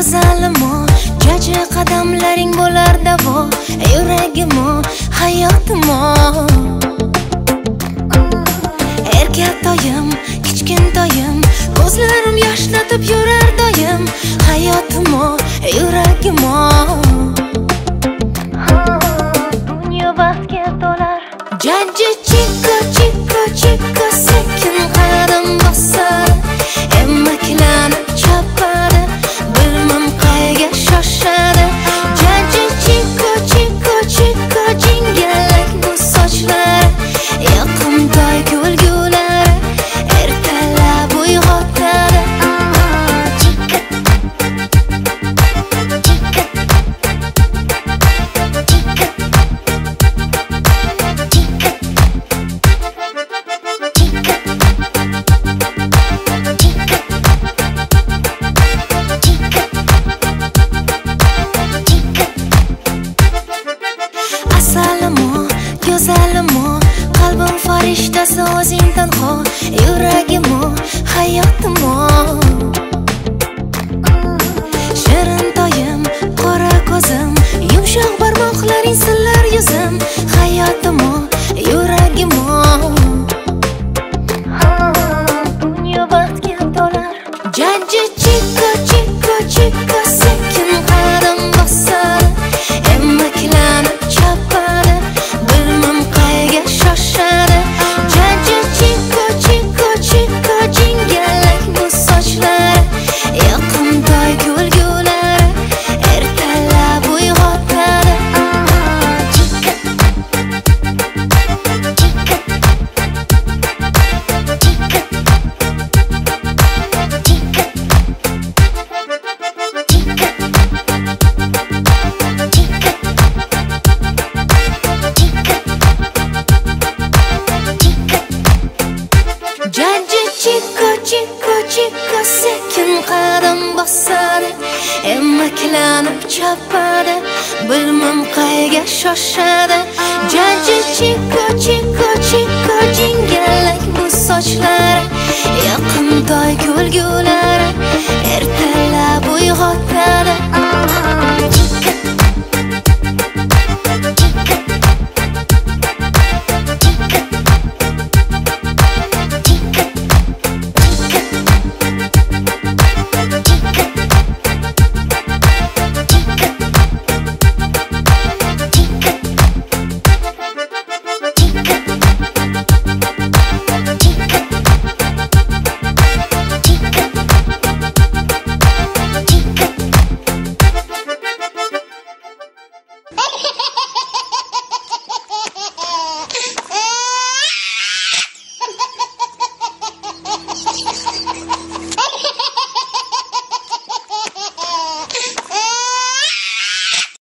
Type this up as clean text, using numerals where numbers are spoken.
go'zalimo, jaji qadamlaring bo'lar davo, yuragimo, hayotimo. Erkatoyim, kichkintoyim, ko'zlarim yoshlatib yurar doim, hayotimo, yuragimo. Dunyo baxtga to'lar. Jaji chiko chiko chiko sekin qadam bosar, emaklanib chopadi, bilmam qayga shoshadi. Jaji chiko chiko chiko jingalak bu sochlar, yoqimtoy kulgulari ertalab uyg'otadi. Asalimo, go'zalimo, qalbim farishtasi o'zing tanho, yuragimo, hayotimo. Shirin toyim, qora ko'zim, yumshoq barmoqlaring sillar yuzim, hayotimo, yuragimo. Dunyo baxtga to'lar. Jaji chiko chiko chiko sekin qadam bosar, emaklanib chopadi, bilmam qayga shoshadi. Jaji chiko chiko chiko jingalak bu sochlar, yoqimtoy kulgulari ertalab uyg'otadi. Jaji chiko chiko chiko sekin qadam bosadi, emaklanib chopadi, bilmam qayga shoshadi. Jaji chiko chiko chiko jingalak bu sochlar, yoqimtoy kulgulari